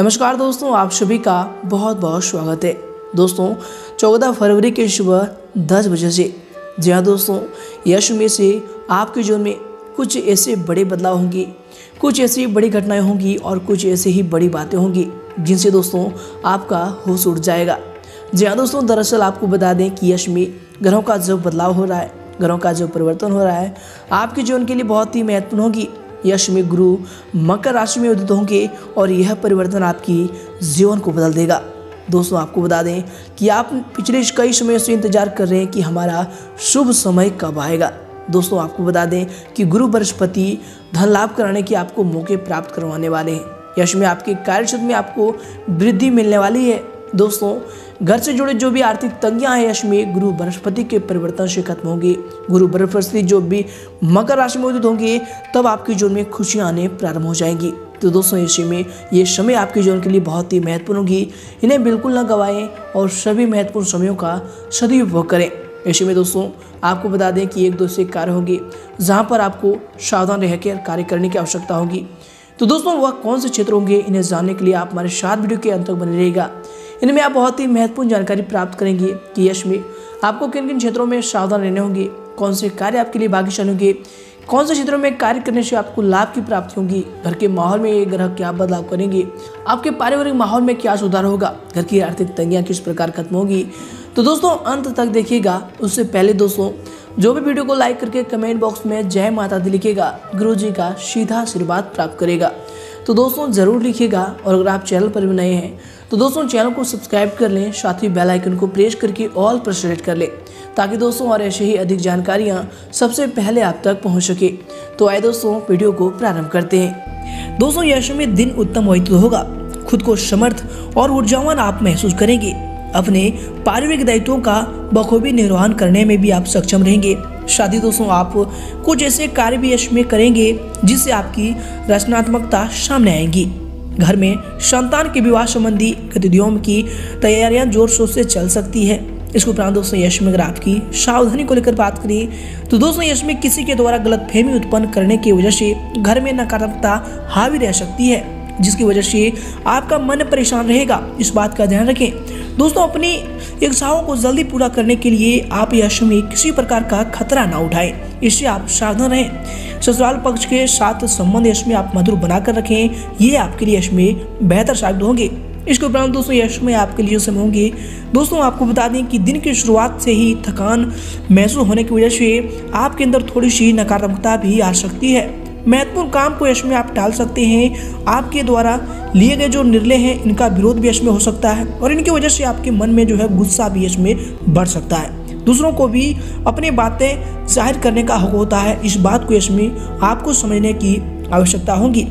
नमस्कार दोस्तों, आप सभी का बहुत बहुत स्वागत है। दोस्तों 14 फरवरी की सुबह 10 बजे से जी हाँ दोस्तों, यश में से आपके जीवन में कुछ ऐसे बड़े बदलाव होंगे, कुछ ऐसी बड़ी घटनाएं होंगी और कुछ ऐसे ही बड़ी बातें होंगी जिनसे दोस्तों आपका होश उड़ जाएगा। जी हाँ दोस्तों, दरअसल आपको बता दें कि यश में ग्रहों का जो बदलाव हो रहा है, ग्रहों का जो परिवर्तन हो रहा है, आपके जीवन के लिए बहुत ही महत्वपूर्ण होगी। यश में गुरु मकर राशि में उदित होंगे और यह परिवर्तन आपकी जीवन को बदल देगा। दोस्तों आपको बता दें कि आप पिछले कई समय से इंतजार कर रहे हैं कि हमारा शुभ समय कब आएगा। दोस्तों आपको बता दें कि गुरु बृहस्पति धन लाभ कराने के आपको मौके प्राप्त करवाने वाले हैं। यश में आपके कार्य क्षेत्र में आपको वृद्धि मिलने वाली है। दोस्तों घर से जुड़े जो भी आर्थिक तंगियां हैं, यश में गुरु बृहस्पति के परिवर्तन से खत्म होंगी। गुरु बृहस्पति जो भी मकर राशि में उदित होंगे तब आपके जीवन में खुशियां आने प्रारंभ हो जाएंगी। तो दोस्तों ऐसे में ये समय आपके जीवन के लिए बहुत ही महत्वपूर्ण होगी। इन्हें बिल्कुल न गवाएं और सभी महत्वपूर्ण समयों का सदुपयोग करें। ऐसे में दोस्तों आपको बता दें कि एक दो से कार्य होंगे जहाँ पर आपको सावधान रहकर कार्य करने की आवश्यकता होगी। तो दोस्तों वह कौन से क्षेत्र होंगे, इन्हें जानने के लिए आप हमारे साथ वीडियो के अंत तक बने रहेगा। इनमें आप बहुत ही महत्वपूर्ण जानकारी प्राप्त करेंगे कि यश में आपको किन किन क्षेत्रों में सावधान रहने होंगे, कौन से कार्य आपके लिए भाग्यशाली होंगे, कौन से क्षेत्रों में कार्य करने से आपको लाभ की प्राप्ति होगी, घर के माहौल में ये ग्रह क्या बदलाव करेंगे, आपके पारिवारिक माहौल में क्या सुधार होगा, घर की आर्थिक तंगियां किस प्रकार खत्म होगी। तो दोस्तों अंत तक देखिएगा। उससे पहले दोस्तों जो भी वीडियो को लाइक करके कमेंट बॉक्स में जय माता दी लिखेगा, गुरु जी का सीधा आशीर्वाद प्राप्त करेगा। तो दोस्तों ज़रूर लिखिएगा और अगर आप चैनल पर भी नए हैं तो दोस्तों चैनल को सब्सक्राइब कर लें, साथ ही बेल आइकन को प्रेस करके ऑल पर सेलेक्ट कर लें ताकि दोस्तों और ऐसे ही अधिक जानकारियां सबसे पहले आप तक पहुंच सके। तो आइए दोस्तों वीडियो को प्रारंभ करते हैं। दोस्तों यश में दिन उत्तम व्यतीत होगा, खुद को समर्थ और ऊर्जावान आप महसूस करेंगे। अपने पारिवारिक दायित्वों का बखूबी निर्वहन करने में भी आप सक्षम रहेंगे। शादी दोस्तों आप कुछ ऐसे कार्य भी यश में करेंगे जिससे आपकी रचनात्मकता सामने आएगी। घर में संतान के विवाह संबंधी गतिविधियों की तैयारियां जोर शोर से चल सकती है। इसके उपरांत दोस्तों यश में अगर आपकी सावधानी को लेकर बात करें तो दोस्तों यश में किसी के द्वारा गलतफहमी उत्पन्न करने की वजह से घर में नकारात्मकता हावी रह सकती है, जिसकी वजह से आपका मन परेशान रहेगा। इस बात का ध्यान रखें। दोस्तों अपनी इच्छाओं को जल्दी पूरा करने के लिए आप यश में किसी प्रकार का खतरा ना उठाएं, इससे आप सावधान रहें। ससुराल पक्ष के साथ संबंध यश में आप मधुर बनाकर रखें, ये आपके लिए यश में बेहतर साबित होंगे। इसके उपरांत दोस्तों यश में आपके लिए समय होंगे। दोस्तों आपको बता दें कि दिन की शुरुआत से ही थकान महसूस होने की वजह से आपके अंदर थोड़ी सी नकारात्मकता भी आ सकती है। महत्वपूर्ण काम को यश में आप टाल सकते हैं। आपके द्वारा लिए गए जो निर्णय हैं इनका विरोध भी यश में हो सकता है और इनकी वजह से आपके मन में जो है गुस्सा भी यश में बढ़ सकता है। दूसरों को भी अपनी बातें जाहिर करने का हक होता है। इस बात को यश में आपको समझने की आवश्यकता होगी।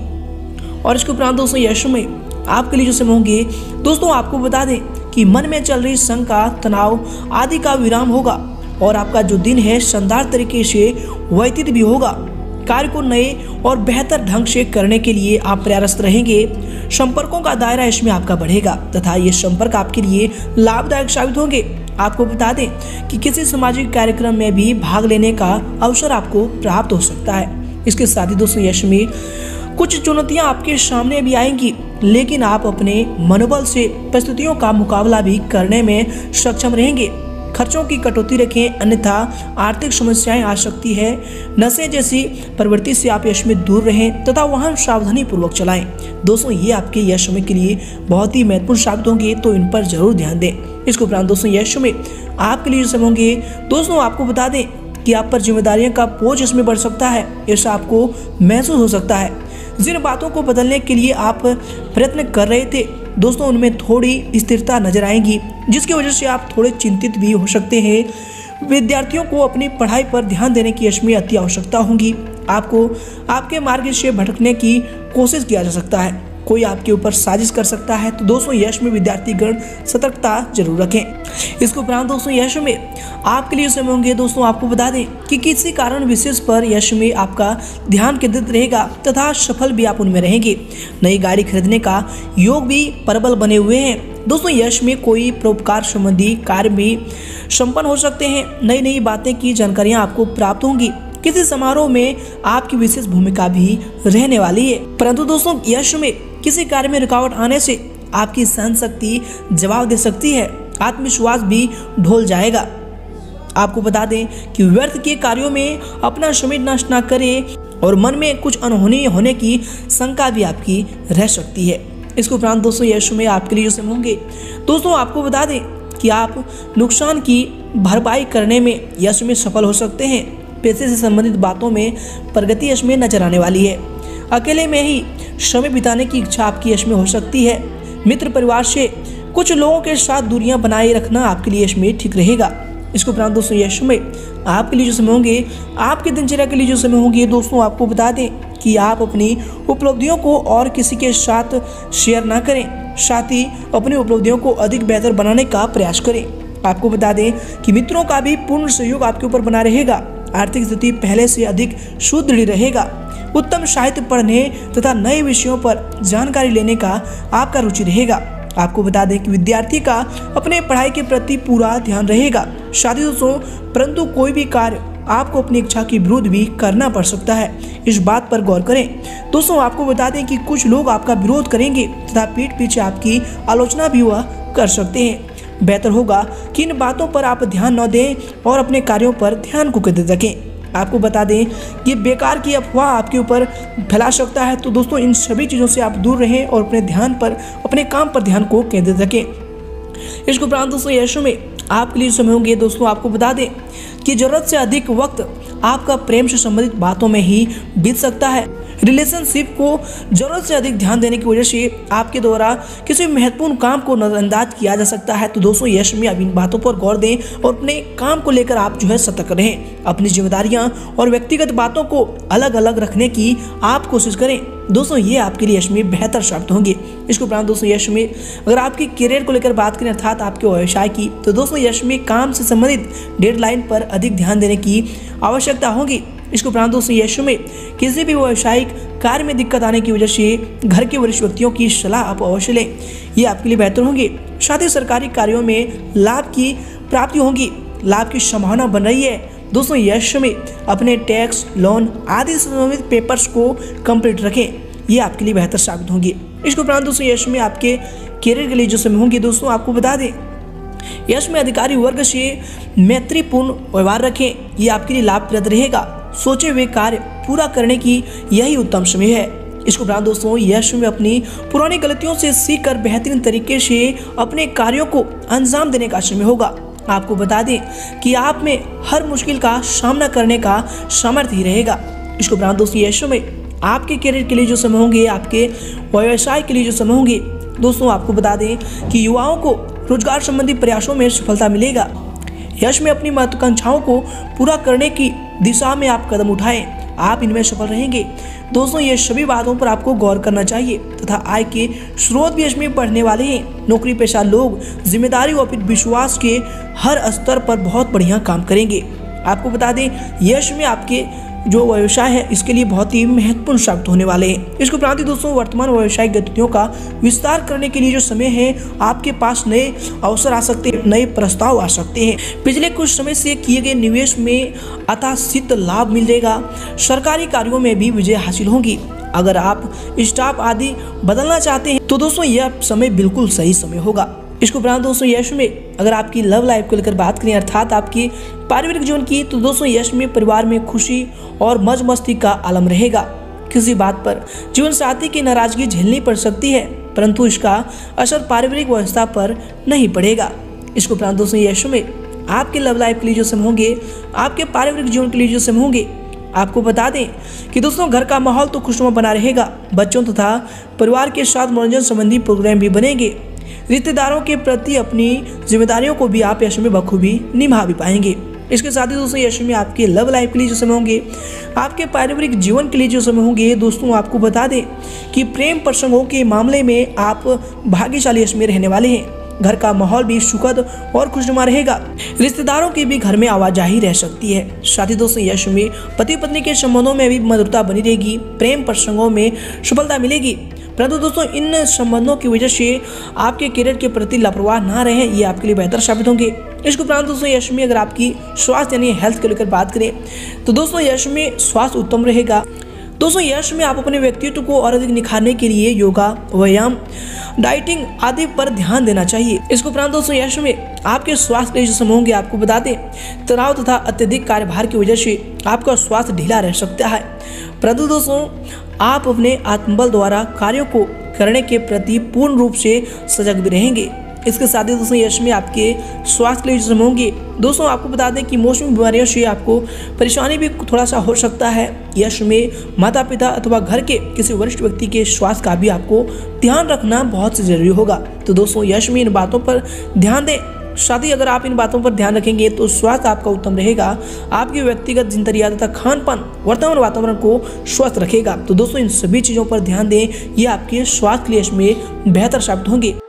और इसके उपरांत दोस्तों यश में आपके लिए जो समय होंगे, दोस्तों आपको बता दें कि मन में चल रही शंका, तनाव आदि का विराम होगा और आपका जो दिन है शानदार तरीके से व्यतीत भी होगा। कार्य को नए और बेहतर ढंग से करने के लिए आप प्रयासरत रहेंगे। संपर्कों का दायरा इसमें आपका बढ़ेगा तथा ये संपर्क आपके लिए लाभदायक साबित होंगे। आपको बता दें कि किसी सामाजिक कार्यक्रम में भी भाग लेने का अवसर आपको प्राप्त हो सकता है। इसके साथ ही दोस्तों यश में कुछ चुनौतियां आपके सामने भी आएंगी, लेकिन आप अपने मनोबल से परिस्थितियों का मुकाबला भी करने में सक्षम रहेंगे। खर्चों की कटौती रखें, अन्यथा आर्थिक समस्याएं आ सकती है। नशे जैसी प्रवृत्ति से आप यश में दूर रहें तथा वाहन सावधानी पूर्वक चलाएं। दोस्तों ये आपके यश में के लिए बहुत ही महत्वपूर्ण साबित होंगे, तो इन पर जरूर ध्यान दें। इसके उपरांत दोस्तों यश में आपके लिए समय होंगे। दोस्तों आपको बता दें कि आप पर जिम्मेदारियों का बोझ इसमें बढ़ सकता है, ऐसा आपको महसूस हो सकता है। जिन बातों को बदलने के लिए आप प्रयत्न कर रहे थे दोस्तों उनमें थोड़ी स्थिरता नजर आएगी, जिसकी वजह से आप थोड़े चिंतित भी हो सकते हैं। विद्यार्थियों को अपनी पढ़ाई पर ध्यान देने की यश में अति आवश्यकता होगी। आपको आपके मार्ग से भटकने की कोशिश किया जा सकता है, कोई आपके ऊपर साजिश कर सकता है। तो दोस्तों यश में विद्यार्थीगण सतर्कता जरूर रखें। इसके उपरांत दोस्तों यश में आपके लिए समय होंगे। दोस्तों आपको बता दें कि किसी कारण विशेष पर यश में आपका ध्यान केंद्रित रहेगा तथा सफल भी आप उनमें रहेंगे। नई गाड़ी खरीदने का योग भी प्रबल बने हुए हैं। दोस्तों यश में कोई परोपकार संबंधी कार्य भी संपन्न हो सकते हैं। नई नई बातें की जानकारियां आपको प्राप्त होंगी। किसी समारोह में आपकी विशेष भूमिका भी रहने वाली है। परंतु दोस्तों यश में किसी कार्य में रुकावट आने से आपकी सहन शक्ति जवाब दे सकती है, आत्मविश्वास भी ढल जाएगा। आपको बता दें कि व्यर्थ के कार्यों में अपना समय नष्ट न करें और मन में कुछ अनहोनी होने की शंका भी आपकी रह सकती है। इसके उपरांत दोस्तों यह समय आपके लिए जो समय होंगे, दोस्तों आपको बता दें कि आप नुकसान की भरपाई करने में यश में सफल हो सकते हैं। पैसे से संबंधित बातों में प्रगति यश में नजर आने वाली है। अकेले में ही समय बिताने की इच्छा आपकी यश में हो सकती है। मित्र परिवार से कुछ लोगों के साथ दूरियां बनाए रखना आपके लिए यश में ठीक रहेगा। इसके उपरांत दोस्तों यह समय आपके लिए जो समय होंगे, आपकी दिनचर्या के लिए जो समय होंगे, दोस्तों आपको बता दें कि आप अपनी उपलब्धियों को और किसी के साथ शेयर ना करें, साथ ही अपनी उपलब्धियों को अधिक बेहतर बनाने का प्रयास करें। आपको बता दें कि मित्रों का भी पूर्ण सहयोग आपके ऊपर बना रहेगा। आर्थिक स्थिति पहले से अधिक सुदृढ़ रहेगा। उत्तम साहित्य पढ़ने तथा नए विषयों पर जानकारी लेने का आपका रुचि रहेगा। आपको बता दें कि विद्यार्थी का अपने पढ़ाई के प्रति पूरा ध्यान रहेगा। साथी दोस्तों, परंतु कोई भी कार्य आपको अपनी इच्छा के विरुद्ध भी करना पड़ सकता है, इस बात पर गौर करें। दोस्तों आपको बता दें कि कुछ लोग आपका विरोध करेंगे तथा पीठ पीछे आपकी आलोचना भी वह कर सकते हैं। बेहतर होगा कि इन बातों पर आप ध्यान न दें और अपने कार्यों पर ध्यान को केंद्रित रखें। आपको बता दें कि बेकार की अफवाह आपके ऊपर फैला सकता है, तो दोस्तों इन सभी चीज़ों से आप दूर रहें और अपने काम पर ध्यान को केंद्रित रखें। इसके उपरांत दोस्तों यह समय आपके लिए समय होंगे। दोस्तों आपको बता दें कि जरूरत से अधिक वक्त आपका प्रेम से संबंधित बातों में ही बीत सकता है। रिलेशनशिप को जरूरत से अधिक ध्यान देने की वजह से आपके द्वारा किसी महत्वपूर्ण काम को नजरअंदाज किया जा सकता है। तो दोस्तों यश में अब इन बातों पर गौर दें और अपने काम को लेकर आप सतर्क रहें। अपनी जिम्मेदारियां और व्यक्तिगत बातों को अलग अलग रखने की आप कोशिश करें। दोस्तों ये आपके लिए यश में बेहतर साबित होंगे। इसके उपरांत दोस्तों यश में अगर आपकी करियर को लेकर बात करें अर्थात आपके व्यवसाय की, तो दोस्तों यश में काम से संबंधित डेडलाइन पर अधिक ध्यान देने की आवश्यकता होगी। इसके उपरांत दोस्तों यश में किसी भी व्यावसायिक कार्य में दिक्कत आने की वजह से घर के वरिष्ठ व्यक्तियों की सलाह आप अवश्य लें, ये आपके लिए बेहतर होंगे। साथ ही सरकारी कार्यों में लाभ की प्राप्ति होगी, लाभ की संभावना बन रही है। दोस्तों यश में अपने टैक्स, लोन आदि संबंधित पेपर्स को कंप्लीट रखें, ये आपके लिए बेहतर साबित होंगे। इसके उपरांत दोस्तों यश में आपके करियर के लिए जो समय होंगे, दोस्तों आपको बता दें यश में अधिकारी वर्ग से मैत्रीपूर्ण व्यवहार रखें, ये आपके लिए लाभप्रद रहेगा। सोचे हुए कार्य पूरा करने की यही उत्तम समय है। इसके उपरांत दोस्तों यश में अपनी पुरानी गलतियों से सीखकर बेहतरीन तरीके से अपने कार्यों को अंजाम देने का समय होगा। आपको बता दें कि आप में हर मुश्किल का सामना करने का सामर्थ्य ही रहेगा। इसके उपरांत दोस्तों यश में आपके करियर के लिए जो समय होंगे, आपके व्यवसाय के लिए जो समय होंगे, दोस्तों आपको बता दें कि युवाओं को रोजगार संबंधी प्रयासों में सफलता मिलेगा। यश में अपनी महत्वाकांक्षाओं को पूरा करने की दिशा में आप कदम उठाएं, आप इनमें सफल रहेंगे। दोस्तों ये सभी बातों पर आपको गौर करना चाहिए तथा आय के स्रोत भी इसमें बढ़ने वाले हैं। नौकरी पेशा लोग जिम्मेदारी और विश्वास के हर स्तर पर बहुत बढ़िया काम करेंगे। आपको बता दें यश में आपके जो व्यवसाय है इसके लिए बहुत ही महत्वपूर्ण साबित होने वाले हैं। इसके उपरांत दोस्तों वर्तमान व्यवसायिक गतिविधियों का विस्तार करने के लिए जो समय है, आपके पास नए अवसर आ सकते हैं, नए प्रस्ताव आ सकते हैं। पिछले कुछ समय से किए गए निवेश में अथासीत लाभ मिलेगा। सरकारी कार्यों में भी विजय हासिल होगी। अगर आप स्टाफ आदि बदलना चाहते हैं तो दोस्तों यह समय बिल्कुल सही समय होगा। इसके उपरांत दोस्तों यश में अगर आपकी लव लाइफ को लेकर बात करें अर्थात आपकी पारिवारिक जीवन की, तो दोस्तों यश में परिवार में खुशी और मौज मस्ती का आलम रहेगा। किसी बात पर जीवन साथी की नाराजगी झेलनी पड़ सकती है, परंतु इसका असर पारिवारिक व्यवस्था पर नहीं पड़ेगा। इसके उपरांत दोस्तों यश में आपके लव लाइफ के लिए जो समय होंगे, आपके पारिवारिक जीवन के लिए जो समय होंगे, आपको बता दें कि दोस्तों घर का माहौल तो खुशनुमा बना रहेगा। बच्चों तथा परिवार के साथ मनोरंजन संबंधी प्रोग्राम भी बनेंगे। रिश्तेदारों के प्रति अपनी जिम्मेदारियों को भी आप यश में बखूबी निभा भी पाएंगे। इसके साथ ही दोस्तों यश में आपके लव लाइफ के लिए जो समय होंगे, आपके पारिवारिक जीवन के लिए जो समय होंगे, दोस्तों आपको बता दें कि प्रेम प्रसंगों के मामले में आप भाग्यशाली यश में रहने वाले हैं। घर का माहौल भी सुखद और खुशनुमा रहेगा। रिश्तेदारों की भी घर में आवाजाही रह सकती है। साथ ही दोस्तों यश में पति पत्नी के संबंधों में भी मधुरता बनी रहेगी। प्रेम प्रसंगों में सफलता मिलेगी, परंतु दोस्तों इन संबंधों की वजह से आपके करियर के प्रति लापरवाह ना रहें, ये आपके लिए बेहतर साबित होंगे। इसके उपरांत दोस्तों यश में अगर आपकी स्वास्थ्य यानी हेल्थ को लेकर बात करें तो दोस्तों यश में स्वास्थ्य उत्तम रहेगा। दोस्तों यश में आप अपने व्यक्तित्व को और अधिक निखारने के लिए योगा, व्यायाम, डाइटिंग आदि पर ध्यान देना चाहिए। इसके उपरांत दोस्तों यश में आपके स्वास्थ्य के जो समूह होंगे आपको बता दें, तनाव तथा अत्यधिक कार्यभार की वजह से आपका स्वास्थ्य ढीला रह सकता है, परंतु दोस्तों आप अपने आत्मबल द्वारा कार्यों को करने के प्रति पूर्ण रूप से सजग भी रहेंगे। इसके साथ ही दोस्तों यश में आपके स्वास्थ्य के लिए जो समूह होंगे, दोस्तों आपको बता दें कि मौसमी बीमारियों से आपको परेशानी भी थोड़ा सा हो सकता है। यश में माता पिता अथवा घर के किसी वरिष्ठ व्यक्ति के स्वास्थ्य का भी आपको ध्यान रखना बहुत से जरूरी होगा। तो दोस्तों यश में इन बातों पर ध्यान दें। साथ ही अगर आप इन बातों पर ध्यान रखेंगे तो स्वास्थ्य आपका उत्तम रहेगा। आपकी व्यक्तिगत दिनचर्या तथा खान पान वर्तमान वातावरण को स्वस्थ रखेगा। तो दोस्तों इन सभी चीज़ों पर ध्यान दें, ये आपके स्वास्थ्य के लिए इसमें बेहतर साबित होंगे।